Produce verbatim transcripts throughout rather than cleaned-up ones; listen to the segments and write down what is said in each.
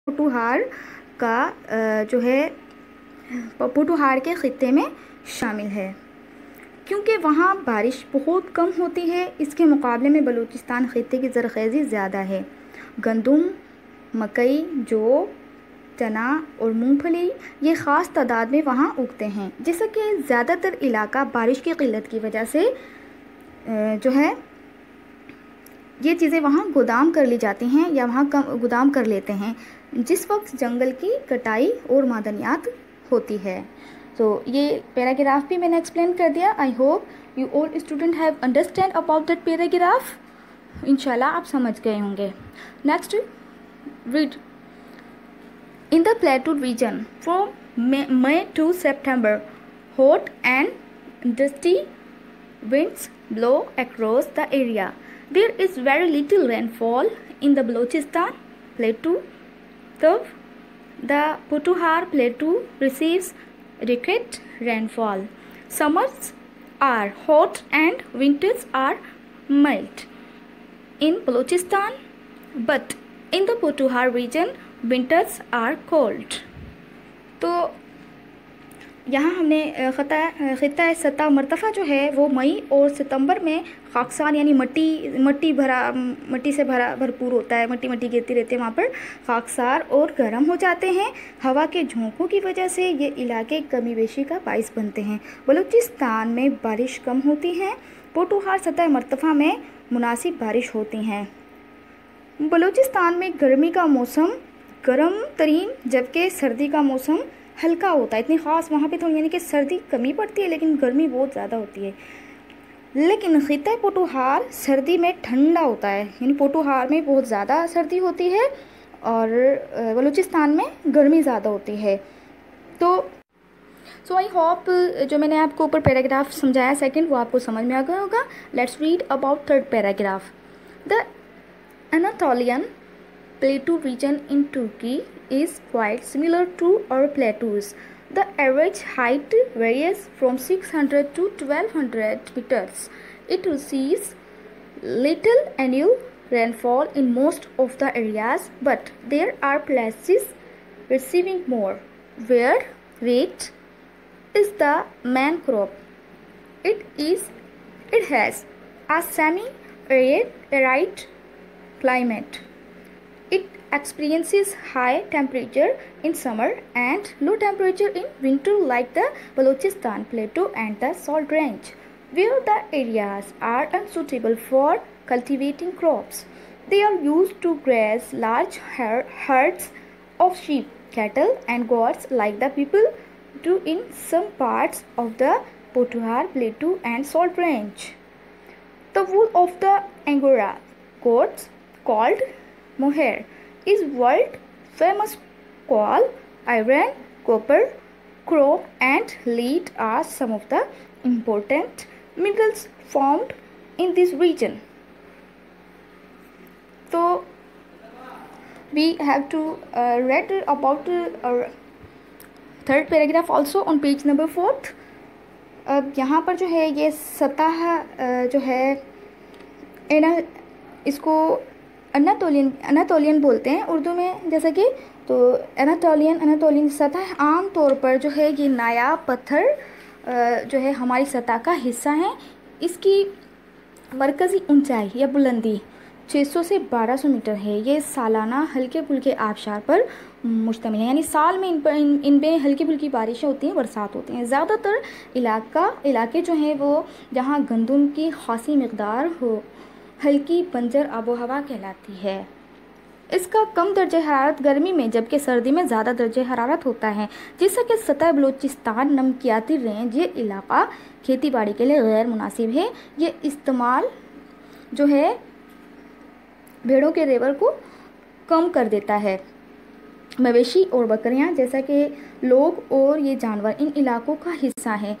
पोठूहार का जो है पोठूहार के ख़ित्ते में शामिल है, क्योंकि वहाँ बारिश बहुत कम होती है। इसके मुकाबले में बलूचिस्तान ख़ित्ते की ज़रख़ेज़ी ज़्यादा है। गंदम, मकई, जौ, चना और मूंगफली ये ख़ास तादाद में वहाँ उगते हैं, जिससे कि ज़्यादातर इलाका बारिश की क़िल्लत की वजह से जो है ये चीज़ें वहाँ गोदाम कर ली जाती हैं या वहाँ कम गोदाम कर लेते हैं, जिस वक्त जंगल की कटाई और मादनियात होती है। तो ये पैराग्राफ भी मैंने एक्सप्लेन कर दिया। I hope you all student have understand about that paragraph. इंशाल्लाह आप समझ गए होंगे। Next read in the plateau region from May to September hot and dusty winds blow across the area. There is very little rainfall in the Balochistan plateau. The, the Potouhar plateau receives record rainfall. Summers are hot and winters are mild in Balochistan, but in the Potouhar region winters are cold. तो यहाँ हमने ख़त्ता ख़ित्ता सतह मरतफ़ा जो है वो मई और सितंबर में खाकसार यानी मट्टी मट्टी भरा मट्टी से भरा भरपूर होता है, मट्टी मट्टी गिरती रहती है वहाँ पर, खाकसार और गर्म हो जाते हैं। हवा के झोंकों की वजह से ये इलाके कमी बेशी का बाइस बनते हैं। बलूचिस्तान में बारिश कम होती है। पोठूहार सतह मरतफ़ा में मुनासिब बारिश होती हैं। बलूचिस्तान में गर्मी का मौसम गर्म तरीन जबकि सर्दी का मौसम हल्का होता है। इतनी ख़ास वहाँ पे तो यानी कि सर्दी कमी पड़ती है लेकिन गर्मी बहुत ज़्यादा होती है। लेकिन ख़ित्ता पोठूहार सर्दी में ठंडा होता है, यानी पोठूहार में बहुत ज़्यादा सर्दी होती है और बलूचिस्तान में गर्मी ज़्यादा होती है। तो सो आई होप जो मैंने आपको ऊपर पैराग्राफ समझाया सेकंड वो आपको समझ में आ गया होगा। Let's read about third paragraph. The Anatolian plateau region in Turkey is quite similar to our plateaus. The average height varies from six hundred to twelve hundred meters. It receives little annual rainfall in most of the areas, but there are places receiving more, where wheat is the main crop. It is it has a semi-arid climate. It experiences high temperature in summer and low temperature in winter, like the Balochistan plateau and the Salt Range, where the areas are unsuitable for cultivating crops. They are used to graze large herds of sheep, cattle and goats like the people do in some parts of the Potouhar plateau and Salt Range. The wool of the Angora goats, called mohair, is world famous. Coal, iron, copper, chrome and lead are some of the important minerals found in this region. So we have to uh, read about uh, third paragraph also on page number fourth. अब यहाँ पर जो है ये सतह जो है एना इसको अनातोलियन अनातोलियन बोलते हैं उर्दू में, जैसा कि तो अनातोलियन अनातोलियन सतह आम तौर पर जो है ये नायाब पत्थर जो है हमारी सतह का हिस्सा है। इसकी मरकज़ी ऊंचाई या बुलंदी छह सौ से बारह सौ मीटर है। ये सालाना हल्के फुल्के आबशार पर मुश्तमिल है, यानी साल में इन पर इन इनमें हल्की फुल्की बारिशें होती हैं, बरसात होती हैं। ज़्यादातर इलाका इलाके जो हैं वो जहाँ गंदम की खासी मकदार हो, हल्की बंजर आबो हवा कहलाती है। इसका कम दर्जे हरारत गर्मी में जबकि सर्दी में ज़्यादा दर्जे हरारत होता है, जिससे कि सतह बलूचिस्तान नमकियाती रेंज ये इलाका खेती बाड़ी के लिए गैर मुनासिब है। ये इस्तेमाल जो है भेड़ों के रेवर को कम कर देता है। मवेशी और बकरियां जैसा कि लोग और ये जानवर इन इलाकों का हिस्सा हैं।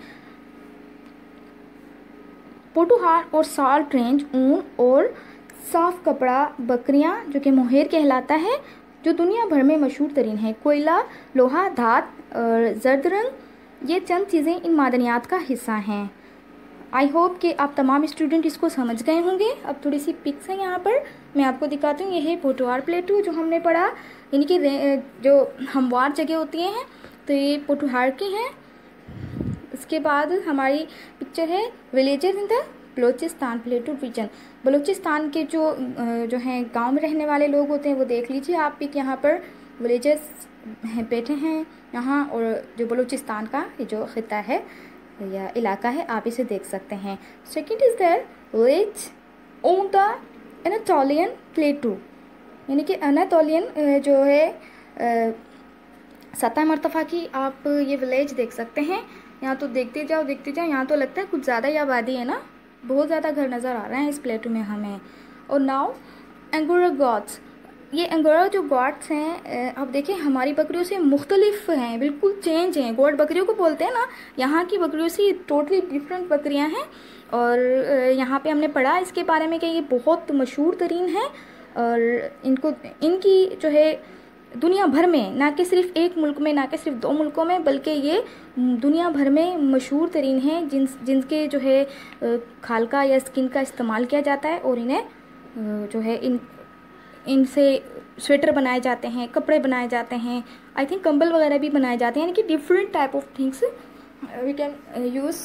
पोठूहार और साल्ट रेंज ऊन और साफ कपड़ा, बकरियां जो कि मोहेर कहलाता है, जो दुनिया भर में मशहूर तरीन है। कोयला, लोहा, धात और जर्द रंग ये चंद चीज़ें इन मादनियात का हिस्सा हैं। आई होप कि आप तमाम स्टूडेंट इसको समझ गए होंगे। अब थोड़ी सी पिक्स हैं यहाँ पर मैं आपको दिखाती हूँ। ये है पोटोहार प्लेटू जो हमने पढ़ा, यानी कि जो हमवार जगह होती हैं, तो ये पोटोहार की हैं। इसके बाद हमारी पिक्चर है villages in the Balochistan plateau region. Balochistan के जो जो हैं गांव में रहने वाले लोग होते हैं वो देख लीजिए आप पिक, यहाँ पर विलेजेस हैं बैठे हैं यहाँ, और जो बलूचिस्तान का ये जो खिता है या इलाका है आप इसे देख सकते हैं। Second is their village on the Anatolian plateau, यानी कि एनाटोलियन जो है सतह मरतफ़ा की आप ये विलेज देख सकते हैं। यहाँ तो देखते जाओ देखते जाओ, यहाँ तो लगता है कुछ ज़्यादा ही आबादी है ना, बहुत ज़्यादा घर नज़र आ रहे हैं इस प्लेटू में हमें। और नाउ एंगोरा गॉड्स, ये एंगोरा जो गॉड्स हैं आप देखें हमारी बकरियों से मुख्तलिफ हैं, बिल्कुल चेंज हैं। गॉड बकरियों को बोलते हैं ना, यहाँ की बकरियों से टोटली डिफरेंट बकरियाँ हैं। और यहाँ पे हमने पढ़ा इसके बारे में कि ये बहुत मशहूर तरीन है, और इनको इनकी जो है दुनिया भर में, ना कि सिर्फ एक मुल्क में, ना कि सिर्फ दो मुल्कों में, बल्कि ये दुनिया भर में मशहूर तरीन हैं, जिन जिनके जो है खालका या स्किन का इस्तेमाल किया जाता है, और इन्हें जो है इन इनसे स्वेटर बनाए जाते हैं, कपड़े बनाए जाते हैं, आई थिंक कंबल वगैरह भी बनाए जाते हैं, यानी कि different type of things we can use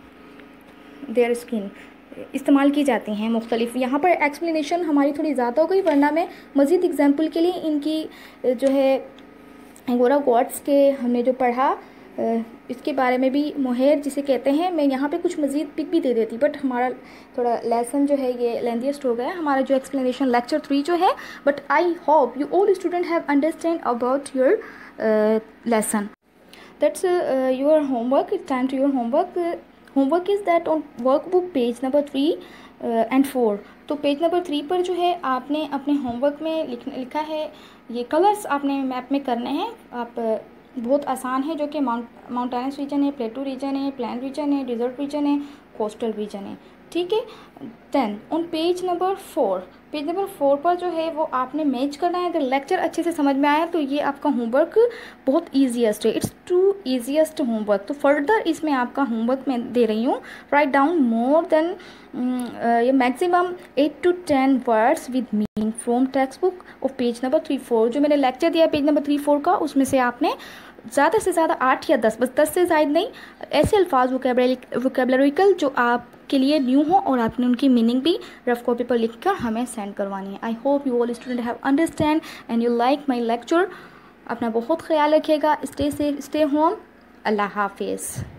their skin इस्तेमाल की जाती हैं मुख्तलिफ। यहाँ पर एक्सप्लेनेशन हमारी थोड़ी ज़्यादा हो गई, वरना मैं मज़ीद एग्जाम्पल के लिए इनकी जो है एंगोरा गॉड्स के हमने जो पढ़ा इसके बारे में भी, मोहेर जिसे कहते हैं, मैं यहाँ पे कुछ मज़ीद पिक भी दे देती, बट हमारा थोड़ा लेसन जो है ये लेंथीएस्ट हो गया हमारा जो एक्सप्लेनेशन लेक्चर थ्री जो है। But I hope you all student have understand about your lesson. That's your homework, it's time to your homework. Homework is that on workbook page number three and four. तो page number three पर जो है आपने अपने homework में लिख लिखा है, ये कलर्स आपने मैप में करने हैं। आप बहुत आसान है, जो कि माउंट माउंटेनस रीजन है, प्लेटू रीजन है, प्लेन रीजन है, डिजर्ट रीजन है, कोस्टल रीजन है, ठीक है। Then on page number four, page number four पर जो है वो आपने मैच करना है। अगर लेक्चर अच्छे से समझ में आया तो ये आपका होमवर्क बहुत ईजीएस्ट है, इट्स टू ईजीएस्ट होमवर्क। तो फर्दर इसमें आपका होमवर्क मैं दे रही हूँ, राइट डाउन मोर देन ये maximum eight to ten words with meaning from textbook of page number three four. जो मैंने लेक्चर दिया पेज नंबर थ्री फोर का, उसमें से आपने ज़्यादा से ज़्यादा आठ या दस, बस दस से ज़्यादा नहीं, ऐसे अल्फाज वोकेबलरी वोकेबलरिकल जो आपके लिए न्यू हो और आपने उनकी मीनिंग भी रफ कॉपी पर लिखकर हमें सेंड करवानी है। I hope you all student have understand and you like my lecture. अपना बहुत ख्याल रखिएगा, स्टे सेफ, स्टे होम, अल्लाह हाफिज़।